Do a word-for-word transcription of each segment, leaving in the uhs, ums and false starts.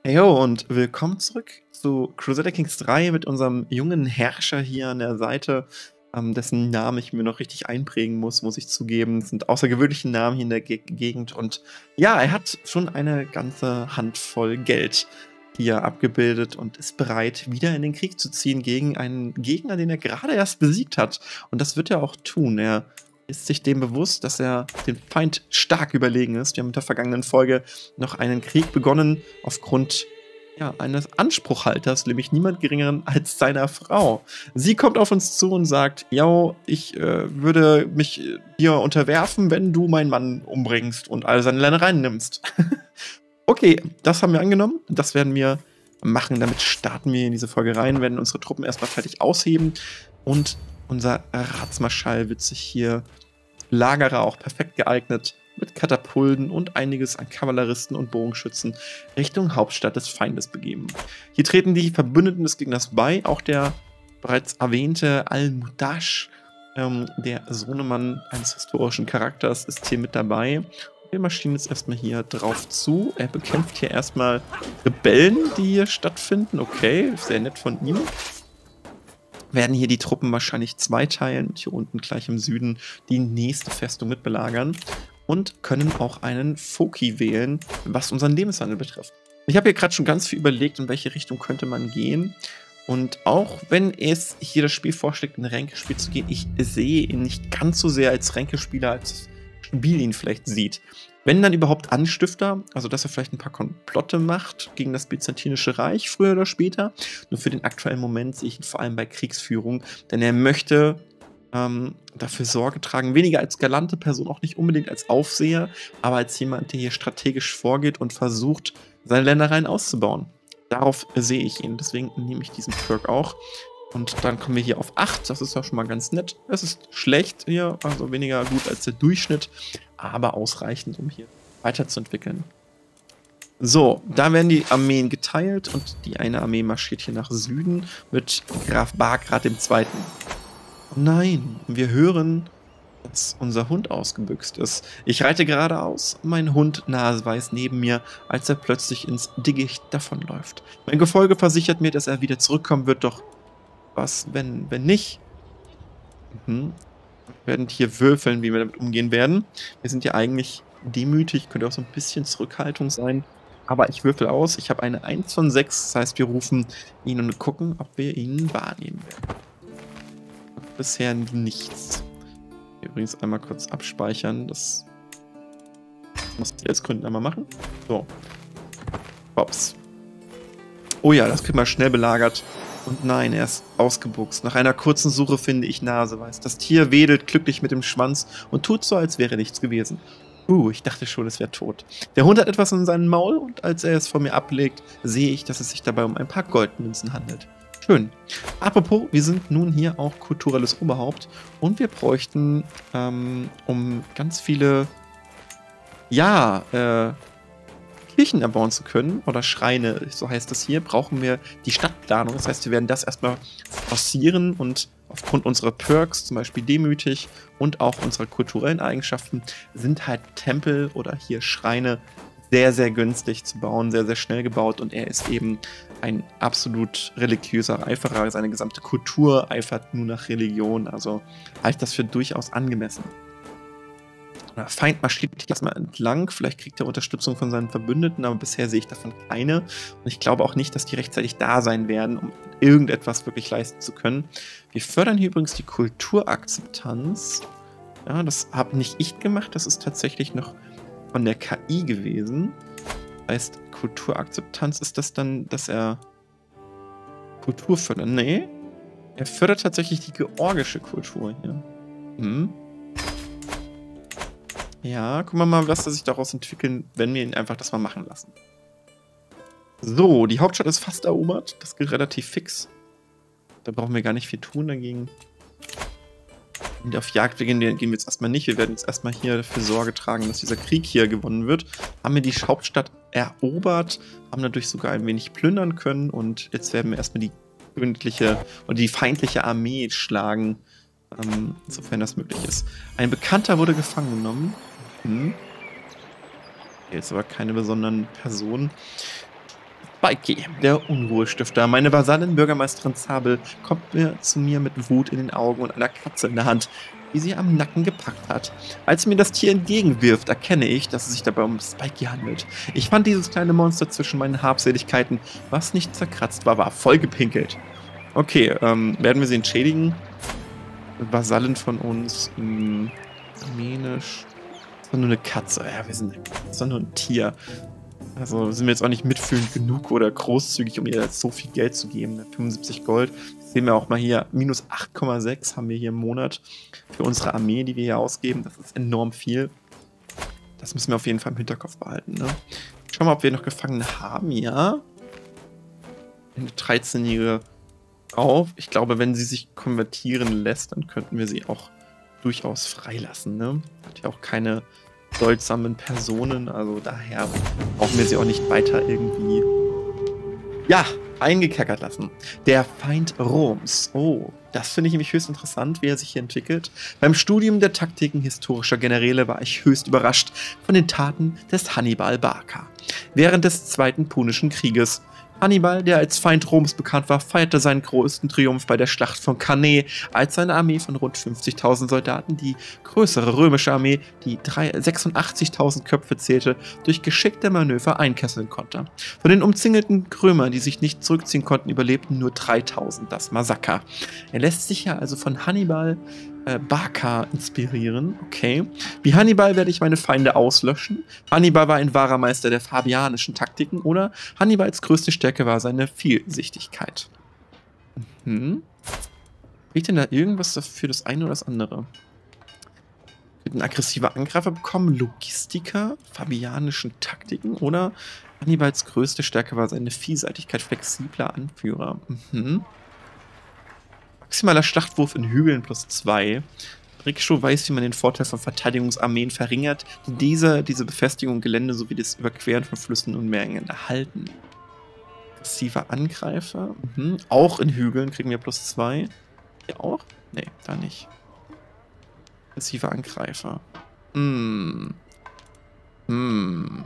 Jo, und willkommen zurück zu Crusader Kings drei mit unserem jungen Herrscher hier an der Seite, ähm, dessen Namen ich mir noch richtig einprägen muss, muss ich zugeben. Es sind außergewöhnliche Namen hier in der Ge Gegend und ja, er hat schon eine ganze Handvoll Geld hier abgebildet und ist bereit, wieder in den Krieg zu ziehen gegen einen Gegner, den er gerade erst besiegt hat. Und das wird er auch tun. Er ist sich dem bewusst, dass er dem Feind stark überlegen ist. Wir haben in der vergangenen Folge noch einen Krieg begonnen aufgrund ja, eines Anspruchhalters, nämlich niemand geringeren als seiner Frau. Sie kommt auf uns zu und sagt, ja, ich äh, würde mich dir unterwerfen, wenn du meinen Mann umbringst und all seine Ländereien nimmst. Okay, das haben wir angenommen. Das werden wir machen. Damit starten wir in diese Folge rein, werden unsere Truppen erstmal fertig ausheben und unser Ratsmarschall wird sich hier, Lagerer auch perfekt geeignet, mit Katapulten und einiges an Kavalleristen und Bogenschützen Richtung Hauptstadt des Feindes begeben. Hier treten die Verbündeten des Gegners bei, auch der bereits erwähnte Al-Mudash, ähm, der Sohnemann eines historischen Charakters, ist hier mit dabei. Wir marschieren jetzt erstmal hier drauf zu. Er bekämpft hier erstmal Rebellen, die hier stattfinden. Okay, sehr nett von ihm. Werden hier die Truppen wahrscheinlich zweiteilen und hier unten gleich im Süden die nächste Festung mit belagern und können auch einen Foki wählen, was unseren Lebenswandel betrifft. Ich habe hier gerade schon ganz viel überlegt, in welche Richtung könnte man gehen. Und auch wenn es hier das Spiel vorschlägt, in ein Ränkespiel zu gehen, ich sehe ihn nicht ganz so sehr als Ränkespieler, als das Spiel ihn vielleicht sieht. Wenn dann überhaupt Anstifter, also dass er vielleicht ein paar Komplotte macht gegen das Byzantinische Reich, früher oder später. Nur für den aktuellen Moment sehe ich ihn vor allem bei Kriegsführung, denn er möchte ähm, dafür Sorge tragen, weniger als galante Person, auch nicht unbedingt als Aufseher, aber als jemand, der hier strategisch vorgeht und versucht, seine Ländereien auszubauen. Darauf sehe ich ihn, deswegen nehme ich diesen Perk auch. Und dann kommen wir hier auf acht, das ist ja schon mal ganz nett. Es ist schlecht hier, also weniger gut als der Durchschnitt, aber ausreichend, um hier weiterzuentwickeln. So, da werden die Armeen geteilt und die eine Armee marschiert hier nach Süden mit Graf Bagrat dem Zweiten. Oh nein, wir hören, dass unser Hund ausgebüxt ist. Ich reite geradeaus, mein Hund naseweiß neben mir, als er plötzlich ins Dickicht davonläuft. Mein Gefolge versichert mir, dass er wieder zurückkommen wird, doch was, wenn, wenn nicht? Mhm. Wir werden hier würfeln, wie wir damit umgehen werden. Wir sind ja eigentlich demütig, könnte auch so ein bisschen Zurückhaltung sein. Aber ich würfel aus. Ich habe eine eins von sechs. Das heißt, wir rufen ihn und gucken, ob wir ihn wahrnehmen werden. Bisher nichts. Übrigens einmal kurz abspeichern. Das muss ich aus Gründen einmal machen. So. Pops. Oh ja, das kriegen wir schnell belagert. Und nein, er ist ausgebuchst. Nach einer kurzen Suche finde ich Naseweiß. Das Tier wedelt glücklich mit dem Schwanz und tut so, als wäre nichts gewesen. Uh, ich dachte schon, es wäre tot. Der Hund hat etwas in seinem Maul und als er es vor mir ablegt, sehe ich, dass es sich dabei um ein paar Goldmünzen handelt. Schön. Apropos, wir sind nun hier auch kulturelles Oberhaupt und wir bräuchten, ähm, um ganz viele, ja, äh, Kirchen erbauen zu können, oder Schreine, so heißt es hier, brauchen wir die Stadtplanung. Das heißt, wir werden das erstmal forcieren und aufgrund unserer Perks, zum Beispiel demütig und auch unserer kulturellen Eigenschaften, sind halt Tempel oder hier Schreine sehr, sehr günstig zu bauen, sehr, sehr schnell gebaut und er ist eben ein absolut religiöser Eiferer. Seine gesamte Kultur eifert nur nach Religion, also halte ich das für durchaus angemessen. Der Feind marschiert erstmal entlang, vielleicht kriegt er Unterstützung von seinen Verbündeten, aber bisher sehe ich davon keine. Und ich glaube auch nicht, dass die rechtzeitig da sein werden, um irgendetwas wirklich leisten zu können. Wir fördern hier übrigens die Kulturakzeptanz. Ja, das habe nicht ich gemacht, das ist tatsächlich noch von der K I gewesen. Das heißt, Kulturakzeptanz, ist das dann, dass er Kultur fördert? Nee, er fördert tatsächlich die georgische Kultur hier. Hm. Ja, gucken wir mal, was sich daraus entwickeln, wenn wir ihn einfach das mal machen lassen. So, die Hauptstadt ist fast erobert. Das geht relativ fix. Da brauchen wir gar nicht viel tun dagegen. Und auf Jagd gehen wir jetzt erstmal nicht. Wir werden jetzt erstmal hier dafür Sorge tragen, dass dieser Krieg hier gewonnen wird. Haben wir die Hauptstadt erobert, haben dadurch sogar ein wenig plündern können. Und jetzt werden wir erstmal die gründliche oder die feindliche Armee schlagen, ähm, sofern das möglich ist. Ein Bekannter wurde gefangen genommen. Hm. Jetzt aber keine besonderen Personen. Spikey, der Unruhestifter. Meine Vasallin Bürgermeisterin Zabel kommt mir zu mir mit Wut in den Augen und einer Katze in der Hand, die sie am Nacken gepackt hat. Als sie mir das Tier entgegenwirft, erkenne ich, dass es sich dabei um Spikey handelt. Ich fand dieses kleine Monster zwischen meinen Habseligkeiten, was nicht zerkratzt war, war vollgepinkelt. Okay, ähm, werden wir sie entschädigen? Vasallin von uns, mh, armenisch. Das ist doch nur eine Katze. Ja, wir sind, das ist doch nur ein Tier. Also sind wir jetzt auch nicht mitfühlend genug oder großzügig, um ihr so viel Geld zu geben. fünfundsiebzig Gold. Das sehen wir auch mal hier. Minus acht Komma sechs haben wir hier im Monat für unsere Armee, die wir hier ausgeben. Das ist enorm viel. Das müssen wir auf jeden Fall im Hinterkopf behalten. Ne? Schauen wir mal, ob wir noch Gefangene haben. Ja. Eine dreizehnjährige Frau. Ich glaube, wenn sie sich konvertieren lässt, dann könnten wir sie auch durchaus freilassen. Ne? Hat ja auch keine bedeutsamen Personen, also daher brauchen wir sie auch nicht weiter irgendwie, ja, eingekerkert lassen. Der Feind Roms. Oh, das finde ich nämlich höchst interessant, wie er sich hier entwickelt. Beim Studium der Taktiken historischer Generäle war ich höchst überrascht von den Taten des Hannibal Barca während des Zweiten Punischen Krieges. Hannibal, der als Feind Roms bekannt war, feierte seinen größten Triumph bei der Schlacht von Cannae, als seine Armee von rund fünfzigtausend Soldaten die größere römische Armee, die sechsundachtzigtausend Köpfe zählte, durch geschickte Manöver einkesseln konnte. Von den umzingelten Römern, die sich nicht zurückziehen konnten, überlebten nur dreitausend das Massaker. Er lässt sich ja also von Hannibal äh, Barca inspirieren. Okay. Wie Hannibal werde ich meine Feinde auslöschen. Hannibal war ein wahrer Meister der fabianischen Taktiken, oder Hannibals größte Stärke war seine Vielsichtigkeit. Mhm. Kriegt denn da irgendwas für das eine oder das andere? Wird ein aggressiver Angreifer bekommen, Logistiker, fabianischen Taktiken, oder Hannibals größte Stärke war seine Vielseitigkeit, flexibler Anführer. Mhm. Maximaler Schlachtwurf in Hügeln plus zwei. Rickshow weiß, wie man den Vorteil von Verteidigungsarmeen verringert, die diese, diese Befestigung im Gelände sowie das Überqueren von Flüssen und Meeren erhalten. Aggressiver Angreifer. Mhm. Auch in Hügeln kriegen wir plus zwei. Hier auch? Nee, da nicht. Aggressiver Angreifer. Hm. Hm.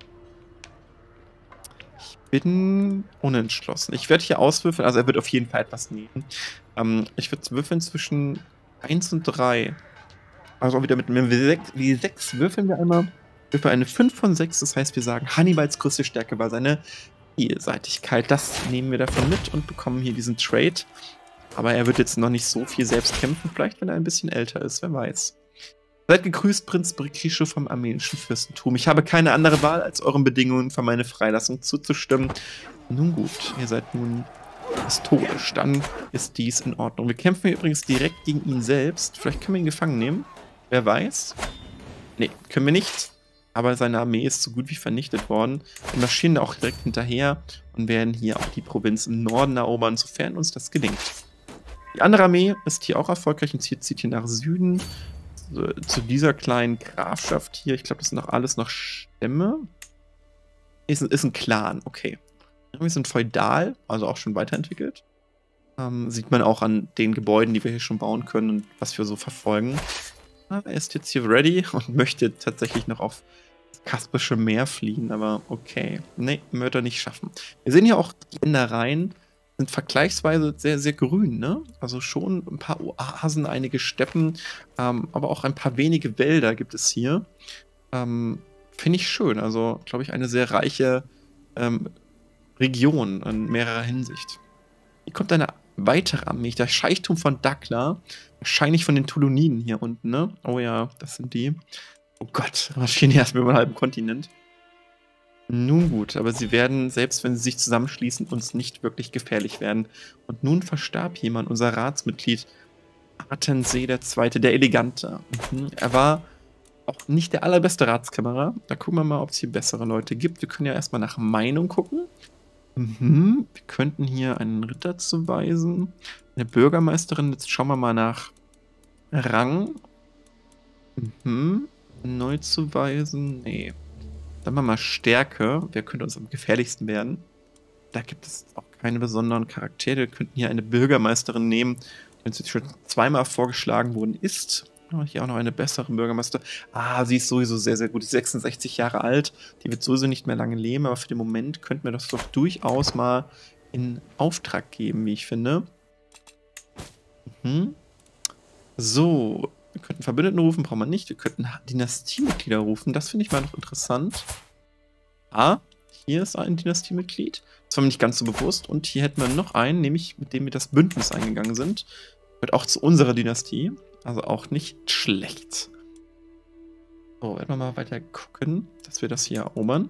Ich bin unentschlossen. Ich werde hier auswürfeln, also er wird auf jeden Fall etwas nehmen. Ähm, ich würde würfeln zwischen eins und drei. Also auch wieder mit einem W sechs würfeln wir einmal. Würfeln eine fünf von sechs, das heißt, wir sagen, Hannibals größte Stärke war seine Vielseitigkeit. Das nehmen wir davon mit und bekommen hier diesen Trade. Aber er wird jetzt noch nicht so viel selbst kämpfen, vielleicht wenn er ein bisschen älter ist, wer weiß. Seid gegrüßt, Prinz Brikische vom armenischen Fürstentum. Ich habe keine andere Wahl, als euren Bedingungen für meine Freilassung zuzustimmen. Nun gut, ihr seid nun historisch, dann ist dies in Ordnung. Wir kämpfen hier übrigens direkt gegen ihn selbst. Vielleicht können wir ihn gefangen nehmen. Wer weiß? Nee, können wir nicht. Aber seine Armee ist so gut wie vernichtet worden. Wir marschieren da auch direkt hinterher und werden hier auch die Provinz im Norden erobern, sofern uns das gelingt. Die andere Armee ist hier auch erfolgreich und zieht, zieht hier nach Süden. Zu, zu dieser kleinen Grafschaft hier. Ich glaube, das sind noch alles noch Stämme. Ist, ist ein Clan, okay. Wir sind feudal, also auch schon weiterentwickelt. Ähm, sieht man auch an den Gebäuden, die wir hier schon bauen können und was wir so verfolgen. Er ist jetzt hier ready und möchte tatsächlich noch auf das Kaspische Meer fliehen, aber okay. Nee, wird er nicht schaffen. Wir sehen hier auch die Innereien sind vergleichsweise sehr, sehr grün, ne? Also schon ein paar Oasen, einige Steppen, ähm, aber auch ein paar wenige Wälder gibt es hier. Ähm, Finde ich schön. Also, glaube ich, eine sehr reiche ähm, Region in mehrerer Hinsicht. Hier kommt eine weitere Armee, der Scheichtum von Dakla. Wahrscheinlich von den Tuluniden hier unten, ne? Oh ja, das sind die. Oh Gott, marschieren hier erstmal über einen halben Kontinent. Nun gut, aber sie werden, selbst wenn sie sich zusammenschließen, uns nicht wirklich gefährlich werden. Und nun verstarb jemand, unser Ratsmitglied, Atensee der Zweite, der Elegante. Mhm. Er war auch nicht der allerbeste Ratskämmerer. Da gucken wir mal, ob es hier bessere Leute gibt. Wir können ja erstmal nach Meinung gucken. Mhm. Wir könnten hier einen Ritter zuweisen. Eine Bürgermeisterin. Jetzt schauen wir mal nach Rang. Mhm. Neu zuweisen. Nee. Sagen wir mal Stärke. Wer könnte uns am gefährlichsten werden? Da gibt es auch keine besonderen Charaktere. Wir könnten hier eine Bürgermeisterin nehmen, die uns jetzt schon zweimal vorgeschlagen worden ist. Oh, hier auch noch eine bessere Bürgermeister. Ah, sie ist sowieso sehr, sehr gut. Die ist sechsundsechzig Jahre alt. Die wird sowieso nicht mehr lange leben, aber für den Moment könnten wir das doch durchaus mal in Auftrag geben, wie ich finde. Mhm. So, wir könnten Verbündeten rufen, brauchen wir nicht. Wir könnten Dynastiemitglieder rufen. Das finde ich mal noch interessant. Ah, hier ist ein Dynastiemitglied. Das war mir nicht ganz so bewusst. Und hier hätten wir noch einen, nämlich mit dem wir das Bündnis eingegangen sind. Wird auch zu unserer Dynastie. Also auch nicht schlecht. So, werden wir mal weiter gucken, dass wir das hier erobern.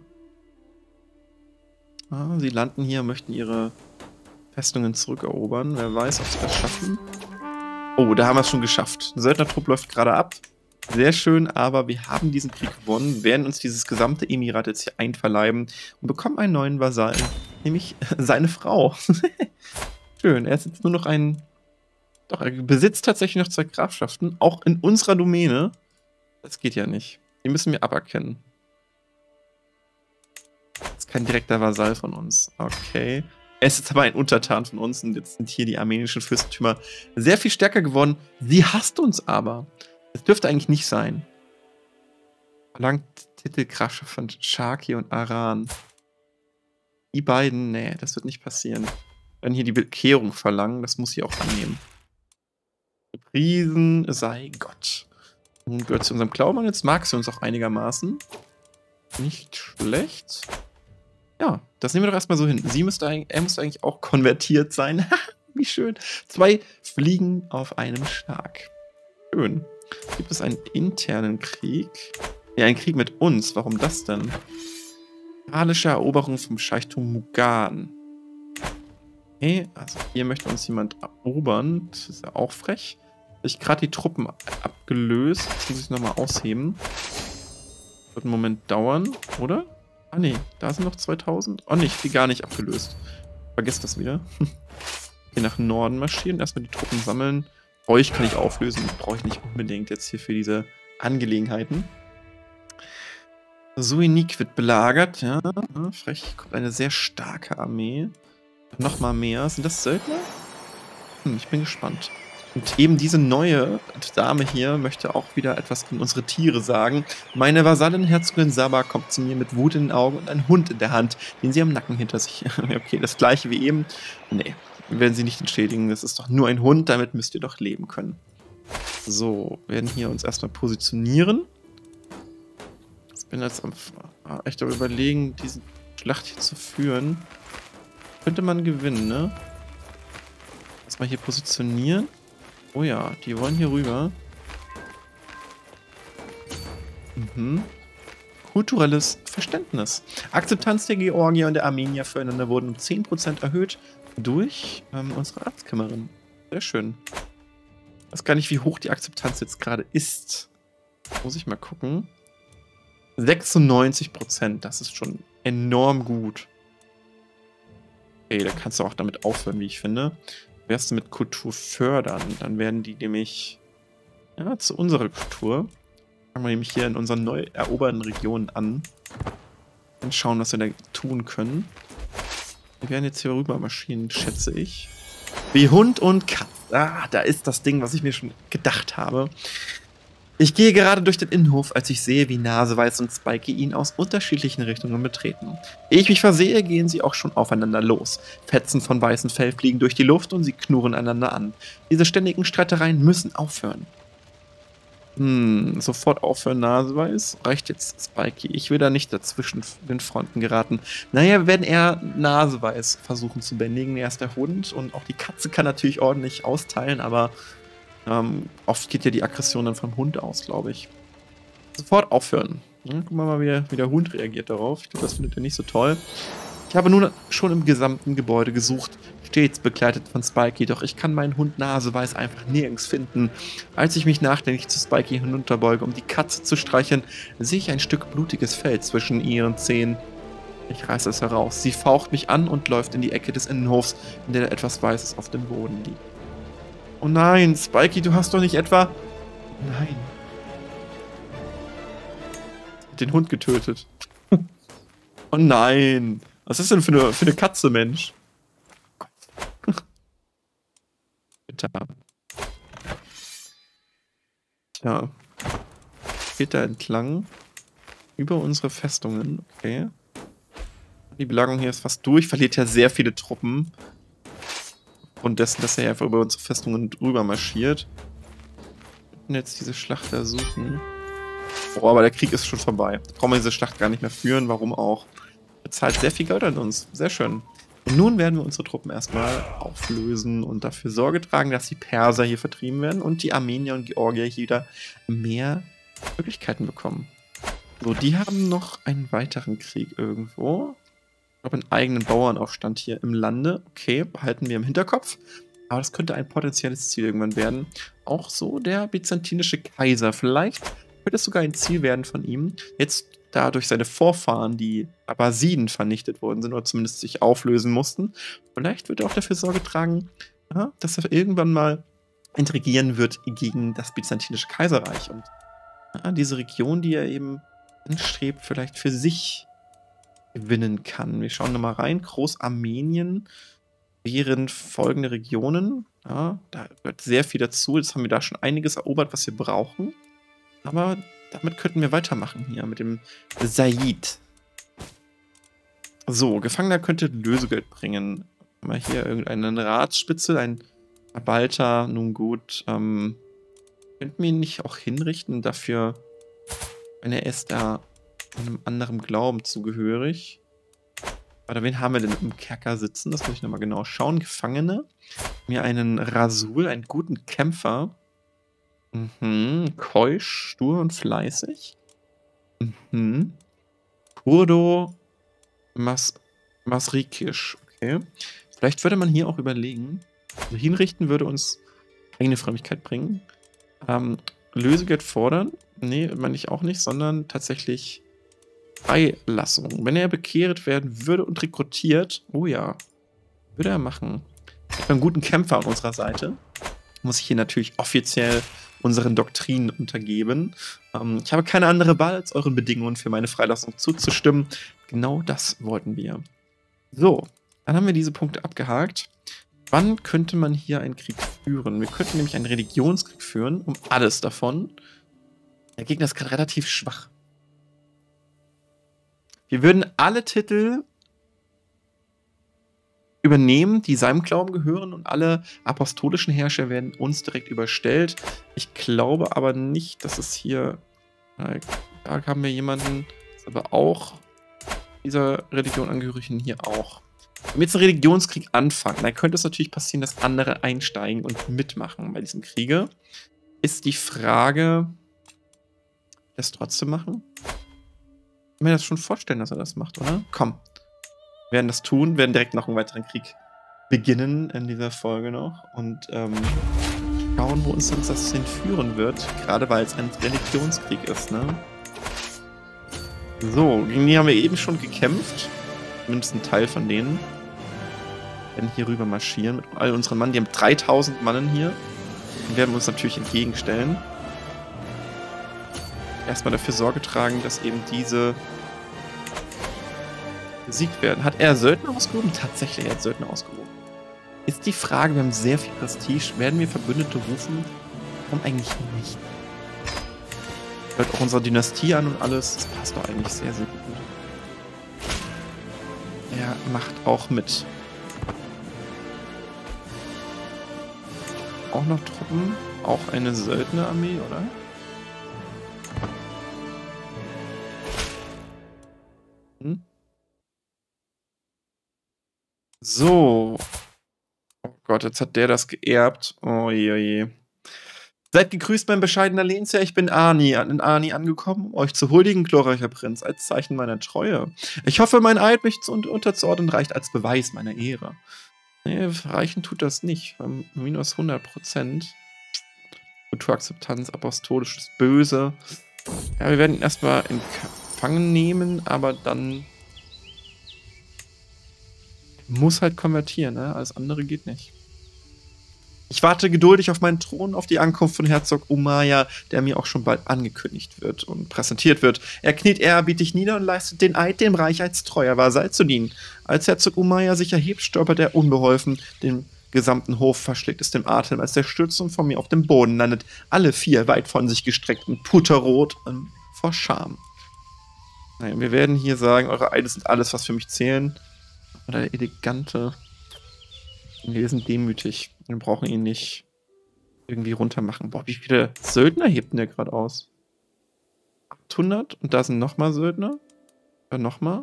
Ah, sie landen hier, möchten ihre Festungen zurückerobern. Wer weiß, ob sie das schaffen. Oh, da haben wir es schon geschafft. Der Söldnertrupp läuft gerade ab. Sehr schön, aber wir haben diesen Krieg gewonnen, werden uns dieses gesamte Emirat jetzt hier einverleiben und bekommen einen neuen Vasallen, nämlich seine Frau. Schön, er ist jetzt nur noch ein... Doch, er besitzt tatsächlich noch zwei Grafschaften, auch in unserer Domäne. Das geht ja nicht. Die müssen wir aberkennen. Das ist kein direkter Vasall von uns. Okay. Er ist jetzt aber ein Untertan von uns und jetzt sind hier die armenischen Fürstentümer sehr viel stärker geworden. Sie hasst uns aber. Das dürfte eigentlich nicht sein. Verlangt Titelgrafschaft von Shaki und Aran. Die beiden, nee, das wird nicht passieren. Wenn hier die Bekehrung verlangen, das muss sie auch annehmen. Gepriesen sei Gott. Und gehört zu unserem Glauben und jetzt mag sie uns auch einigermaßen. Nicht schlecht. Ja, das nehmen wir doch erstmal so hin. Sie müsste eigentlich, er müsste eigentlich auch konvertiert sein. Wie schön. Zwei Fliegen auf einem Schlag. Schön. Gibt es einen internen Krieg? Ja, einen Krieg mit uns. Warum das denn? Moralische Eroberung vom Scheichtum Mugan. Okay, also hier möchte uns jemand erobern. Das ist ja auch frech. Ich gerade die Truppen abgelöst. Jetzt muss ich nochmal ausheben. Wird einen Moment dauern, oder? Ah ne, da sind noch zweitausend. Oh ne, ich die gar nicht abgelöst. Vergesst das wieder. Hier nach Norden marschieren, erstmal die Truppen sammeln. Euch kann ich auflösen, brauche ich nicht unbedingt jetzt hier für diese Angelegenheiten. Suinik wird belagert, ja. Frech, kommt eine sehr starke Armee. Nochmal mehr. Sind das Söldner? Hm, ich bin gespannt. Und eben diese neue Dame hier möchte auch wieder etwas gegen unsere Tiere sagen. Meine Vasallin Herzogin Saba kommt zu mir mit Wut in den Augen und einem Hund in der Hand, den sie am Nacken hinter sich... Okay, das gleiche wie eben. Nee, wir werden sie nicht entschädigen. Das ist doch nur ein Hund, damit müsst ihr doch leben können. So, werden hier uns erstmal positionieren. Ich bin jetzt am, echt am Überlegen, diese Schlacht hier zu führen. Könnte man gewinnen, ne? Erstmal hier positionieren. Oh ja, die wollen hier rüber. Mhm. Kulturelles Verständnis. Akzeptanz der Georgier und der Armenier füreinander wurden um zehn Prozent erhöht durch ähm, unsere Arztkämmerin. Sehr schön. Ich weiß gar nicht, wie hoch die Akzeptanz jetzt gerade ist. Muss ich mal gucken. sechsundneunzig Prozent, das ist schon enorm gut. Okay, da kannst du auch damit aufhören, wie ich finde. Wärst du mit Kultur fördern, dann werden die nämlich ja, zu unserer Kultur. Fangen wir nämlich hier in unseren neu eroberten Regionen an. Und schauen, was wir da tun können. Wir werden jetzt hier rüber marschieren, schätze ich. Wie Hund und Katz. Ah, da ist das Ding, was ich mir schon gedacht habe. Ich gehe gerade durch den Innenhof, als ich sehe, wie Naseweiß und Spikey ihn aus unterschiedlichen Richtungen betreten. Ehe ich mich versehe, gehen sie auch schon aufeinander los. Fetzen von weißem Fell fliegen durch die Luft und sie knurren einander an. Diese ständigen Streitereien müssen aufhören. Hm, sofort aufhören, Naseweiß. Reicht jetzt, Spikey. Ich will da nicht dazwischen den Fronten geraten. Naja, wir werden eher Naseweiß versuchen zu bändigen. Er ist der Hund und auch die Katze kann natürlich ordentlich austeilen, aber ähm, oft geht ja die Aggression dann vom Hund aus, glaube ich. Sofort aufhören. Ja, gucken wir mal, wie der, wie der Hund reagiert darauf. Ich glaube, das findet er nicht so toll. Ich habe nun schon im gesamten Gebäude gesucht, stets begleitet von Spikey, doch ich kann meinen Hund Naseweiß einfach nirgends finden. Als ich mich nachdenklich zu Spikey hinunterbeuge, um die Katze zu streicheln, sehe ich ein Stück blutiges Fell zwischen ihren Zähnen. Ich reiße es heraus. Sie faucht mich an und läuft in die Ecke des Innenhofs, in der etwas Weißes auf dem Boden liegt. Oh nein, Spikey, du hast doch nicht etwa... Nein. Den Hund getötet. Oh nein. Was ist denn für eine, für eine Katze, Mensch? Bitte. Ja. Geht da entlang. Über unsere Festungen. Okay. Die Belagerung hier ist fast durch. Verliert ja sehr viele Truppen. Und dessen, dass er einfach über unsere Festungen drüber marschiert. Wir müssen jetzt diese Schlacht da suchen. Oh, aber der Krieg ist schon vorbei. Da brauchen wir diese Schlacht gar nicht mehr führen. Warum auch? Er zahlt sehr viel Geld an uns. Sehr schön. Und nun werden wir unsere Truppen erstmal auflösen und dafür Sorge tragen, dass die Perser hier vertrieben werden und die Armenier und Georgier hier wieder mehr Möglichkeiten bekommen. So, die haben noch einen weiteren Krieg irgendwo. Ich glaube, einen eigenen Bauernaufstand hier im Lande. Okay, behalten wir im Hinterkopf. Aber das könnte ein potenzielles Ziel irgendwann werden. Auch so der byzantinische Kaiser. Vielleicht könnte es sogar ein Ziel werden von ihm. Jetzt, da durch seine Vorfahren, die Abbasiden, vernichtet worden sind oder zumindest sich auflösen mussten. Vielleicht wird er auch dafür Sorge tragen, ja, dass er irgendwann mal intrigieren wird gegen das byzantinische Kaiserreich. Und ja, diese Region, die er eben anstrebt, vielleicht für sich gewinnen kann. Wir schauen nochmal rein. Großarmenien wären folgende Regionen. Ja, da gehört sehr viel dazu. Jetzt haben wir da schon einiges erobert, was wir brauchen. Aber damit könnten wir weitermachen hier mit dem Said. So, Gefangener könnte Lösegeld bringen. Haben wir hier irgendeinen Ratsspitzel, ein Verwalter, nun gut. Ähm, könnten wir ihn nicht auch hinrichten dafür, wenn er ist da einem anderen Glauben zugehörig. Oder wen haben wir denn im Kerker sitzen? Das muss ich nochmal genau schauen. Gefangene. Mir einen Rasul, einen guten Kämpfer. Mhm. Keusch, stur und fleißig. Mhm. Kurdo Mas Masrikisch. Okay. Vielleicht würde man hier auch überlegen. Also hinrichten würde uns eigene Frömmigkeit bringen. Ähm, Lösegeld fordern. Nee, meine ich auch nicht, sondern tatsächlich Freilassung. Wenn er bekehrt werden würde und rekrutiert, oh ja, würde er machen. Wir haben einen guten Kämpfer an unserer Seite. Muss ich hier natürlich offiziell unseren Doktrinen untergeben. Ähm, ich habe keine andere Wahl, als euren Bedingungen für meine Freilassung zuzustimmen. Genau das wollten wir. So, dann haben wir diese Punkte abgehakt. Wann könnte man hier einen Krieg führen? Wir könnten nämlich einen Religionskrieg führen, um alles davon. Der Gegner ist gerade relativ schwach. Wir würden alle Titel übernehmen, die seinem Glauben gehören, und alle apostolischen Herrscher werden uns direkt überstellt. Ich glaube aber nicht, dass es hier... Da haben wir jemanden, ist aber auch dieser Religion angehörig, und hier auch. Wenn wir jetzt einen Religionskrieg anfangen, dann könnte es natürlich passieren, dass andere einsteigen und mitmachen bei diesem Kriege. Ist die Frage, das trotzdem machen? Ich kann mir das schon vorstellen, dass er das macht, oder? Komm. Wir werden das tun, werden direkt noch einen weiteren Krieg beginnen in dieser Folge noch und ähm, schauen, wo uns das hinführen wird. Gerade weil es ein Religionskrieg ist, ne? So, gegen die haben wir eben schon gekämpft. Zumindest ein Teil von denen. Wir werden hier rüber marschieren mit all unseren Mann. Die haben dreitausend Mannen hier. Und werden uns natürlich entgegenstellen. Erstmal dafür Sorge tragen, dass eben diese besiegt werden. Hat er Söldner ausgehoben? Tatsächlich, er hat Söldner ausgehoben. Ist die Frage, wir haben sehr viel Prestige. Werden wir Verbündete rufen? Warum eigentlich nicht? Hört auch unsere Dynastie an und alles. Das passt doch eigentlich sehr, sehr gut. Er macht auch mit. Auch noch Truppen. Auch eine Söldnerarmee, oder? Hm? So. Oh Gott, jetzt hat der das geerbt. Oh je, oh je. Seid gegrüßt, mein bescheidener Lehnsherr. Ich bin Ani, in Ani angekommen, um euch zu huldigen, glorreicher Prinz, als Zeichen meiner Treue. Ich hoffe, mein Eid, mich zu unterzuordnen, reicht als Beweis meiner Ehre. Nee, reichen tut das nicht. Minus hundert Prozent. Kulturakzeptanz, apostolisches Böse. Ja, wir werden ihn erstmal in Gefangen nehmen, aber dann muss halt konvertieren, ne? Alles andere geht nicht. Ich warte geduldig auf meinen Thron, auf die Ankunft von Herzog Umayya, der mir auch schon bald angekündigt wird und präsentiert wird. Er kniet ehrerbietig nieder und leistet den Eid, dem Reich als treuer Vasall zu dienen. Als Herzog Umayya sich erhebt, stolpert er unbeholfen den gesamten Hof verschlägt es den Atem, als der stürzt und von mir auf dem Boden landet. Alle vier weit von sich gestreckt und putterrot ähm, vor Scham. Naja, wir werden hier sagen, eure Eide sind alles, was für mich zählen. Oder elegante. Wir sind demütig. Wir brauchen ihn nicht irgendwie runtermachen. Boah, wie viele Söldner hebt denn der gerade aus? achthundert? Und da sind nochmal Söldner? Oder nochmal?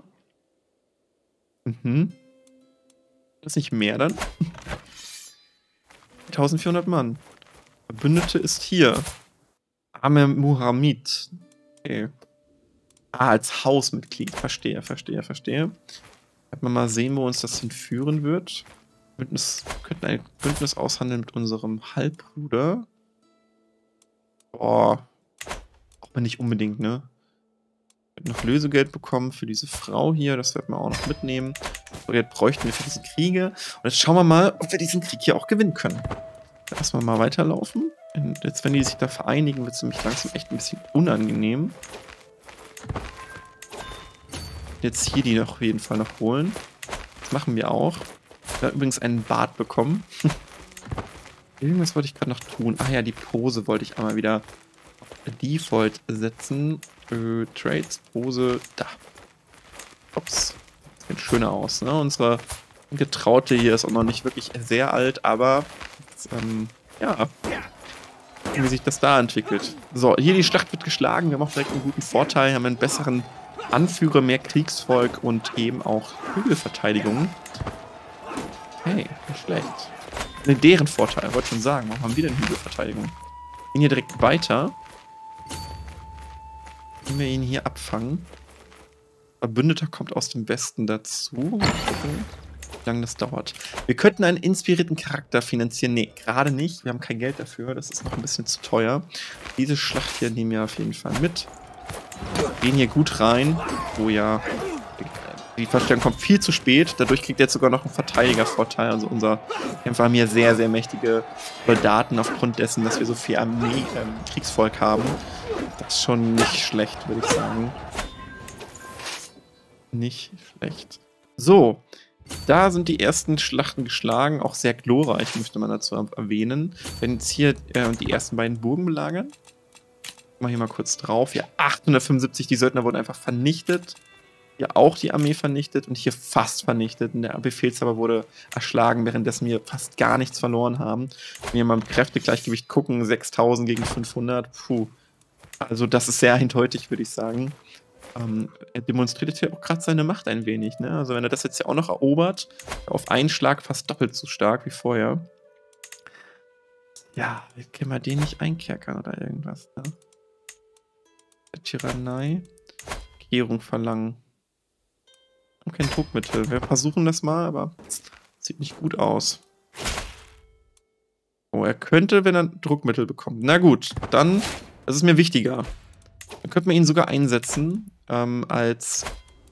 Mhm. Ist nicht mehr dann? eintausendvierhundert Mann. Verbündete ist hier. Amir Muhammad. Okay. Ah, als Hausmitglied. Verstehe, verstehe, verstehe. Werden wir mal sehen, wo uns das hinführen wird. Bündnis, wir könnten ein Bündnis aushandeln mit unserem Halbbruder. Boah. Braucht man nicht unbedingt, ne? Wir noch Lösegeld bekommen für diese Frau hier. Das werden wir auch noch mitnehmen. So, jetzt bräuchten wir für diese Kriege. Und jetzt schauen wir mal, ob wir diesen Krieg hier auch gewinnen können. Erstmal mal weiterlaufen. Und jetzt, wenn die sich da vereinigen, wird es nämlich langsam echt ein bisschen unangenehm. Jetzt hier die noch auf jeden Fall noch holen. Das machen wir auch. Ich habe übrigens einen Bart bekommen. Irgendwas wollte ich gerade noch tun. Ah ja, die Pose wollte ich einmal wieder auf Default setzen. Äh, Trades, Pose, da. Ups. Das sieht schöner aus, ne? Unsere Getraute hier ist auch noch nicht wirklich sehr alt, aber jetzt, ähm, ja, wie sich das da entwickelt. So, hier die Schlacht wird geschlagen. Wir haben auch direkt einen guten Vorteil. Wir haben einen besseren Anführer, mehr Kriegsvolk und eben auch Hügelverteidigung. Hey, nicht schlecht. Ne, deren Vorteil, wollte schon sagen. Warum haben wir denn Hügelverteidigung? Gehen hier direkt weiter. Können wir ihn hier abfangen. Verbündeter kommt aus dem Westen dazu. Mal gucken, wie lange das dauert. Wir könnten einen inspirierten Charakter finanzieren. Nee, gerade nicht. Wir haben kein Geld dafür. Das ist noch ein bisschen zu teuer. Diese Schlacht hier nehmen wir auf jeden Fall mit. Gehen hier gut rein. Oh ja. Die Verstärkung kommt viel zu spät. Dadurch kriegt er jetzt sogar noch einen Verteidigervorteil. Also unser Kämpfer haben hier sehr, sehr mächtige Soldaten aufgrund dessen, dass wir so viel Armee, ähm, Kriegsvolk haben. Das ist schon nicht schlecht, würde ich sagen. Nicht schlecht. So. Da sind die ersten Schlachten geschlagen. Auch sehr glorreich, möchte man dazu erwähnen. Wenn jetzt hier äh, die ersten beiden Burgen belagern. Mal hier mal kurz drauf. Ja, achthundertfünfundsiebzig, die Söldner wurden einfach vernichtet. Hier auch die Armee vernichtet und hier fast vernichtet. Und der Befehlshaber wurde erschlagen, währenddessen wir fast gar nichts verloren haben. Wenn wir mal im Kräftegleichgewicht gucken, sechstausend gegen fünfhundert. Puh. Also das ist sehr eindeutig, würde ich sagen. Ähm, er demonstriert hier auch gerade seine Macht ein wenig. Ne? Also wenn er das jetzt ja auch noch erobert, auf einen Schlag fast doppelt so stark wie vorher. Ja, können wir den nicht einkerkern oder irgendwas, ne? Tyrannei. Kehrung verlangen. Und kein Druckmittel. Wir versuchen das mal, aber sieht nicht gut aus. Oh, er könnte, wenn er Druckmittel bekommt. Na gut, dann, das ist mir wichtiger. Dann könnte man ihn sogar einsetzen ähm, als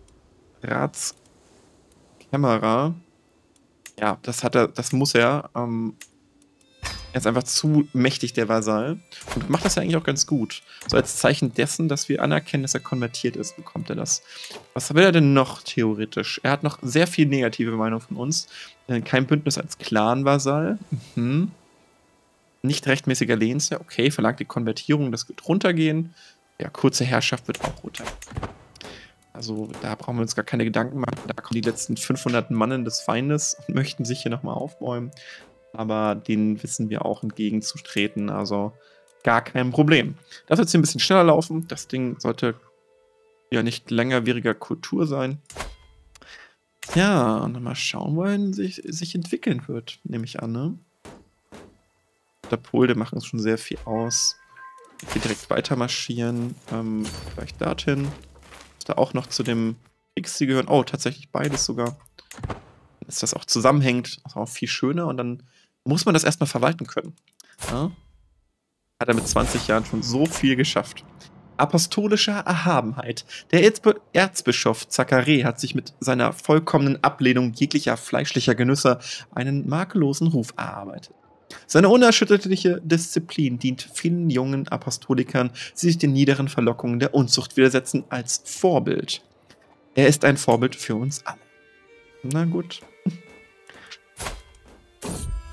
Ratskämmerer. Ja, das hat er, das muss er. Ähm, Er ist einfach zu mächtig, der Vasall. Und macht das ja eigentlich auch ganz gut. So als Zeichen dessen, dass wir anerkennen, dass er konvertiert ist, bekommt er das. Was will er denn noch theoretisch? Er hat noch sehr viel negative Meinung von uns. Kein Bündnis als Clan-Vasall. Mhm. Nicht rechtmäßiger Lehnsherr. Okay, verlangt die Konvertierung, das wird runtergehen. Ja, kurze Herrschaft wird auch runter. Also da brauchen wir uns gar keine Gedanken machen. Da kommen die letzten fünfhundert Mannen des Feindes und möchten sich hier nochmal aufbäumen. Aber denen wissen wir auch entgegenzutreten, also gar kein Problem. Das wird jetzt hier ein bisschen schneller laufen. Das Ding sollte ja nicht längerwieriger Kultur sein. Ja, und dann mal schauen, wohin sich, sich entwickeln wird, nehme ich an, ne? Der Polde machen uns schon sehr viel aus. Ich will direkt weiter marschieren. Ähm, vielleicht dorthin. Muss da auch noch zu dem Kriegsziel gehören. Oh, tatsächlich beides sogar. Ist das auch zusammenhängt, ist auch viel schöner und dann muss man das erstmal verwalten können. Ja? Hat er mit zwanzig Jahren schon so viel geschafft. Apostolischer Erhabenheit. Der Erzb Erzbischof Zacharie hat sich mit seiner vollkommenen Ablehnung jeglicher fleischlicher Genüsse einen makellosen Ruf erarbeitet. Seine unerschütterliche Disziplin dient vielen jungen Apostolikern, die sich den niederen Verlockungen der Unzucht widersetzen, als Vorbild. Er ist ein Vorbild für uns alle. Na gut.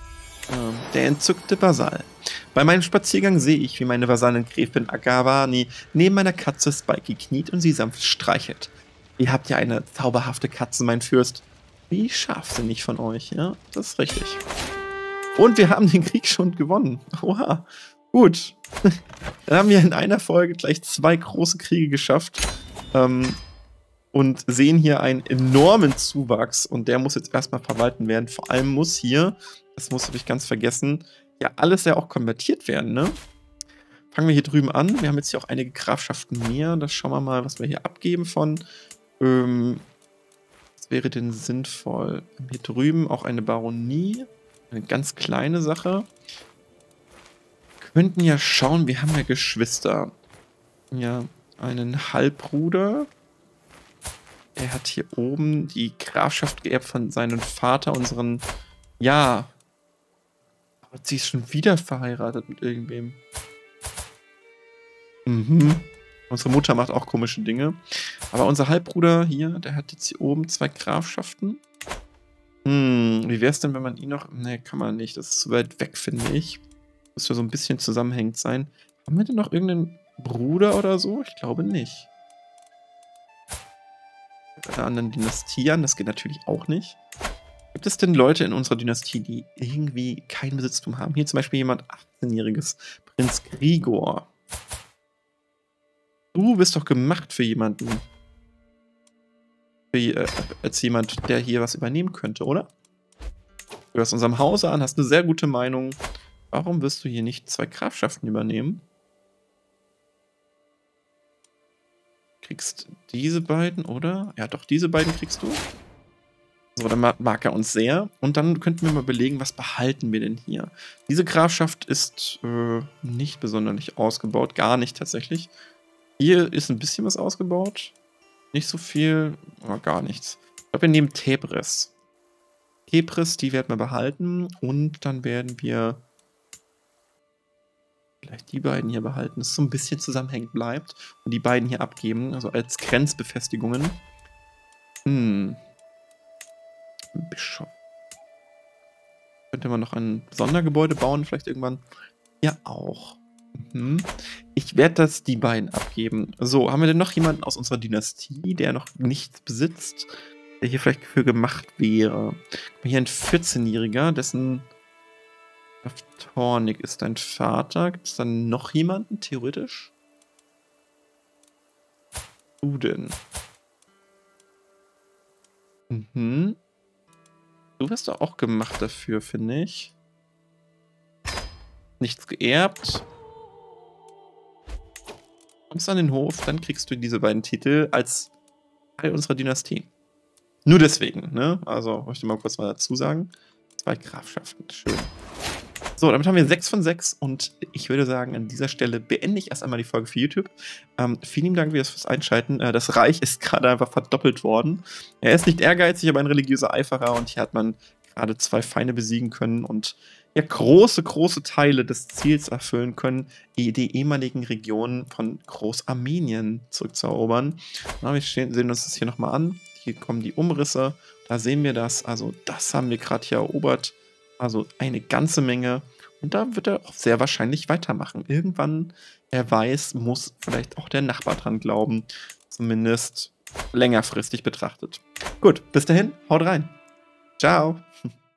Ähm, der entzückte Vasall. Bei meinem Spaziergang sehe ich, wie meine Vasallin Gräfin Agavani neben meiner Katze Spikey kniet und sie sanft streichelt. Ihr habt ja eine zauberhafte Katze, mein Fürst. Wie scharfsinnig von euch, ja? Das ist richtig. Und wir haben den Krieg schon gewonnen. Oha. Gut. Dann haben wir in einer Folge gleich zwei große Kriege geschafft. Ähm, und sehen hier einen enormen Zuwachs. Und der muss jetzt erstmal verwalten werden. Vor allem muss hier, das muss ich ganz vergessen, ja alles ja auch konvertiert werden, ne? Fangen wir hier drüben an. Wir haben jetzt hier auch einige Grafschaften mehr. Das schauen wir mal, was wir hier abgeben von. Ähm, was wäre denn sinnvoll? Hier drüben auch eine Baronie. Eine ganz kleine Sache. Wir könnten ja schauen, wir haben ja Geschwister. Ja, einen Halbbruder. Er hat hier oben die Grafschaft geerbt von seinem Vater, unseren... Ja. Aber sie ist schon wieder verheiratet mit irgendwem. Mhm. Unsere Mutter macht auch komische Dinge. Aber unser Halbbruder hier, der hat jetzt hier oben zwei Grafschaften. Hm, wie wäre es denn, wenn man ihn noch... Ne, kann man nicht. Das ist zu weit weg, finde ich. Müsste so ein bisschen zusammenhängend sein. Haben wir denn noch irgendeinen Bruder oder so? Ich glaube nicht. Bei einer anderen Dynastie an, das geht natürlich auch nicht. Gibt es denn Leute in unserer Dynastie, die irgendwie kein Besitztum haben? Hier zum Beispiel jemand achtzehnjähriges. Prinz Grigor. Du bist doch gemacht für jemanden. Für, äh, als jemand, der hier was übernehmen könnte, oder? Du gehörst unserem Hause an, hast eine sehr gute Meinung. Warum wirst du hier nicht zwei Grafschaften übernehmen? Kriegst diese beiden, oder? Ja, doch, diese beiden kriegst du. So, dann mag er uns sehr. Und dann könnten wir mal überlegen, was behalten wir denn hier? Diese Grafschaft ist äh, nicht besonders ausgebaut. Gar nicht tatsächlich. Hier ist ein bisschen was ausgebaut. Nicht so viel, aber gar nichts. Ich glaube, wir nehmen Tebris. Tebris, die werden wir behalten. Und dann werden wir vielleicht die beiden hier behalten, dass es so ein bisschen zusammenhängend bleibt. Und die beiden hier abgeben, also als Grenzbefestigungen. Hm. Bischof. Könnte man noch ein Sondergebäude bauen, vielleicht irgendwann? Ja, auch. Mhm. Ich werde das die beiden abgeben. So, haben wir denn noch jemanden aus unserer Dynastie, der noch nichts besitzt, der hier vielleicht für gemacht wäre? Hier ein vierzehnjähriger, dessen Tornik ist dein Vater. Gibt es dann noch jemanden, theoretisch? Du denn? Mhm. Du wirst doch auch gemacht dafür, finde ich. Nichts geerbt. Kommst an den Hof, dann kriegst du diese beiden Titel als Teil unserer Dynastie. Nur deswegen, ne? Also, möchte ich mal kurz mal dazu sagen. Zwei Grafschaften, schön. So, damit haben wir sechs von sechs und ich würde sagen, an dieser Stelle beende ich erst einmal die Folge für YouTube. Ähm, vielen lieben Dank fürs Einschalten. Äh, das Reich ist gerade einfach verdoppelt worden. Er ist nicht ehrgeizig, aber ein religiöser Eiferer und hier hat man gerade zwei Feinde besiegen können und ja große, große Teile des Ziels erfüllen können, die ehemaligen Regionen von Großarmenien zurückzuerobern. Na, wir sehen uns das hier nochmal an. Hier kommen die Umrisse. Da sehen wir das. Also das haben wir gerade hier erobert. Also eine ganze Menge. Und da wird er auch sehr wahrscheinlich weitermachen. Irgendwann, wer weiß, muss vielleicht auch der Nachbar dran glauben. Zumindest längerfristig betrachtet. Gut, bis dahin, haut rein. Ciao.